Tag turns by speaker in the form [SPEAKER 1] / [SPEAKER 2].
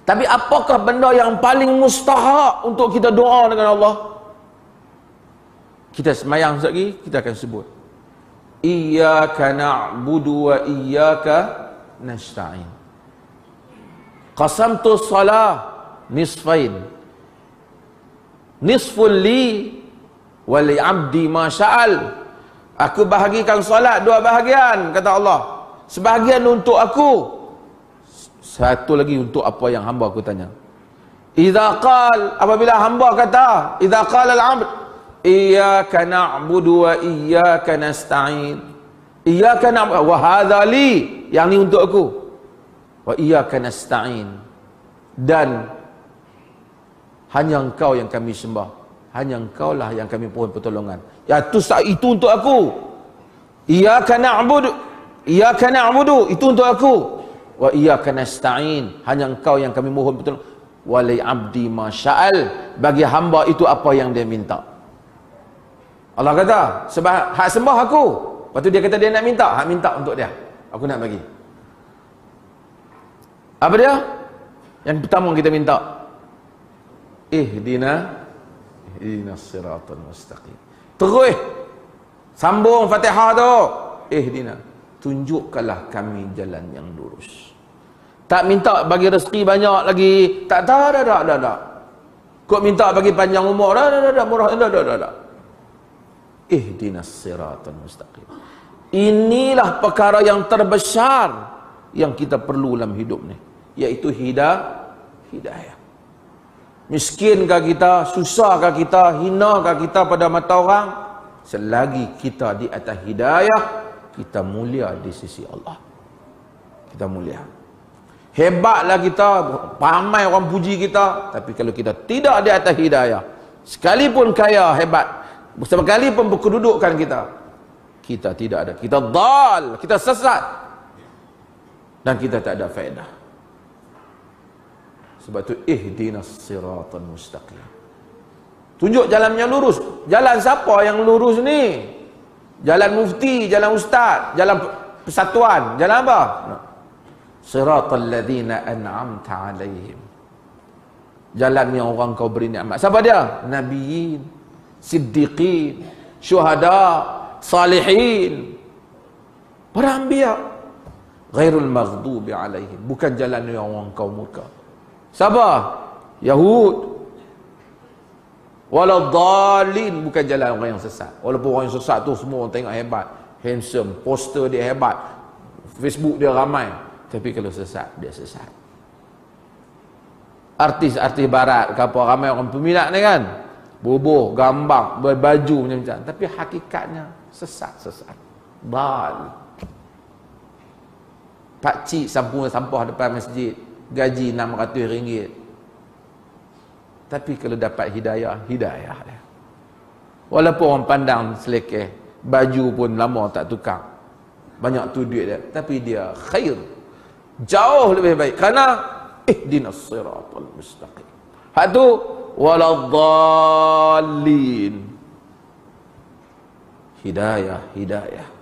[SPEAKER 1] Tapi apakah benda yang paling mustahak untuk kita doa dengan Allah? Kita semayang sekejap lagi, kita akan sebut. Iyyaka na'budu wa iyyaka nasta'in. Qasamtu salah nisfain. Nisfun li wa li 'abdi ma sya'al. Aku bahagikan solat dua bahagian, kata Allah. Sebahagian untuk aku, satu lagi untuk apa yang hamba aku tanya. Idza qal, apabila hamba kata, idza qala al-'abd iyyaka na'budu wa iyyaka nasta'in. Iyyaka na'budu wa hadha li, yang ni untuk aku. Wa iyyaka nasta'in, dan hanya engkau yang kami sembah, hanya engkau lah yang kami mohon pertolongan. Ya itu untuk aku. Iyyaka na'budu, iyyaka na'budu, itu untuk aku. Wa iyyaka nasta'in, hanya engkau yang kami mohon pertolongan. Wa li 'abdi ma sya'al, bagi hamba itu apa yang dia minta. Allah kata, sebab hak sembah aku. Lepas tu dia kata dia nak minta, hak minta untuk dia, aku nak bagi. Apa dia? Yang pertama kita minta, ihdinas siratal mustaqim. Terus sambung Fatihah tu. Ihdina, tunjukkanlah kami jalan yang lurus. Tak minta bagi rezeki banyak lagi, tak. Kok minta bagi panjang umur, murah, dah. Ihdinas siratal mustaqim. Inilah perkara yang terbesar yang kita perlu dalam hidup ni, iaitu hidayah. Miskinkah kita, susahkah kita, hinakah kita pada mata orang, selagi kita di atas hidayah, kita mulia di sisi Allah. Kita mulia. Hebatlah kita, ramai orang puji kita, tapi kalau kita tidak di atas hidayah, sekalipun kaya, hebat, sekalipun berkedudukan kita tidak ada, kita dal, kita sesat, dan kita tak ada faedah. Sebab tu ihdinas siratal mustaqim. Tunjuk jalan yang lurus. Jalan siapa yang lurus ni? Jalan mufti, jalan ustaz, jalan persatuan, jalan apa? Siratal ladzina an'amta alaihim. Jalan yang orang kau beri nikmat. Siapa dia? Nabiyin, siddiqin, syuhada, salihin, para anbiya. Ghairul maghdubi alaihim, bukan jalan yang orang kau murka. Siapa? Yahud. Waladhdallin, bukan jalan orang yang sesat. Walaupun orang yang sesat tu semua orang tengok hebat, handsome, poster dia hebat, Facebook dia ramai, tapi kalau sesat, dia sesat. Artis-artis barat ke apa, ramai orang peminat ni kan, bubuh, gambar, berbaju macam-macam, tapi hakikatnya sesat. Dal. Pakcik sampah depan masjid, gaji RM600. Tapi kalau dapat hidayah dia. Walaupun orang pandang selekeh, baju pun lama tak tukar, banyak tu duit dia, tapi dia khair, jauh lebih baik, kerana ihdinas siratal mustaqim. Hak tu waladhdallin. Hidayah.